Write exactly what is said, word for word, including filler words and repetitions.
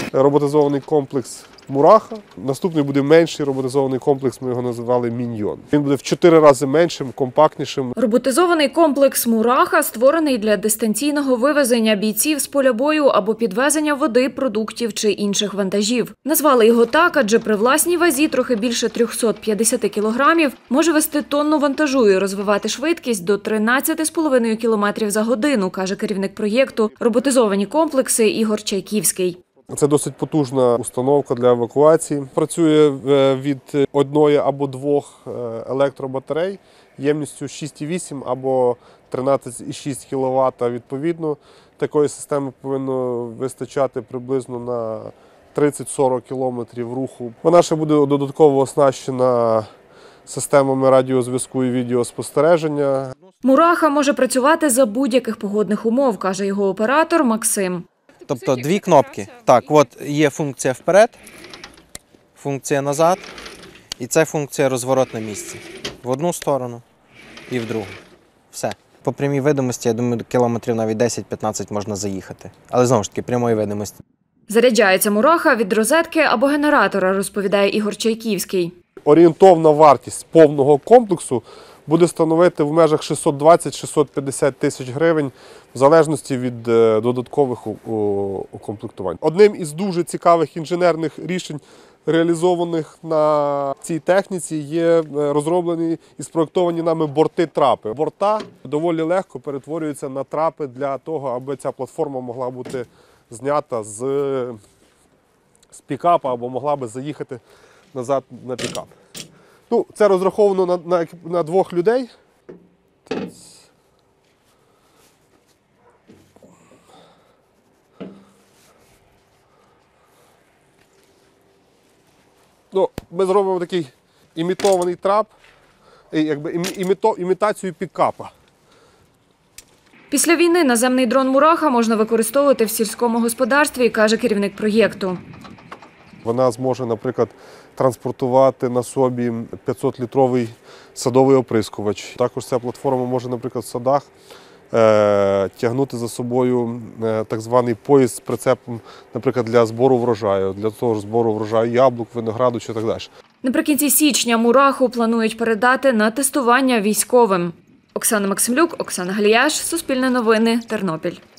роботизований комплекс «Мураха». Наступний буде менший роботизований комплекс, ми його називали «Міньйон». Він буде в чотири рази меншим, компактнішим. Роботизований комплекс «Мураха» створений для дистанційного вивезення бійців з поля бою або підвезення води, продуктів чи інших вантажів. Назвали його так, адже при власній вазі трохи більше трьохсот п'ятдесят кілограмів може вести тонну вантажу і розвивати швидкість до тринадцяти з половиною кілометрів за годину, каже керівник проєкту «Роботизовані комплекси» Ігор Чайківський. Це досить потужна установка для евакуації. Працює від одної або двох електробатарей ємністю шість цілих вісім або тринадцять цілих шість кіловат. Відповідно, такої системи повинно вистачати приблизно на тридцять-сорок кілометрів руху. Вона ще буде додатково оснащена системами радіозв'язку і відеоспостереження. «Мураха» може працювати за будь-яких погодних умов, каже його оператор Максим. Тобто дві кнопки. Так, от є функція вперед, функція назад, і це функція розворот на місці. В одну сторону і в другу. Все. По прямій видимості, я думаю, кілометрів навіть десять-п'ятнадцять можна заїхати. Але знову ж таки, прямої видимості. Заряджається «Мураха» від розетки або генератора, розповідає Ігор Чайківський. Орієнтовна вартість повного комплексу буде становити в межах шістсот двадцять - шістсот п'ятдесят тисяч гривень в залежності від додаткових укомплектувань. Одним із дуже цікавих інженерних рішень, реалізованих на цій техніці, є розроблені і спроєктовані нами борти-трапи. Борта доволі легко перетворюються на трапи для того, аби ця платформа могла бути знята з, з пікапа або могла би заїхати назад на пікап. Ну, це розраховано на, на, на двох людей. Ну, ми зробимо такий імітований трап, якби іміто, імітацію пікапа. Після війни наземний дрон «Мураха» можна використовувати в сільському господарстві, каже керівник проєкту. Вона зможе, наприклад, транспортувати на собі п'ятсотлітровий садовий оприскувач. Також ця платформа може, наприклад, в садах е тягнути за собою е так званий поїзд з прицепом, наприклад, для збору врожаю, для того ж збору врожаю яблук, винограду чи так далі. Наприкінці січня «Мураху» планують передати на тестування військовим. Оксана Максимлюк, Оксана Галіяш, Суспільне новини, Тернопіль.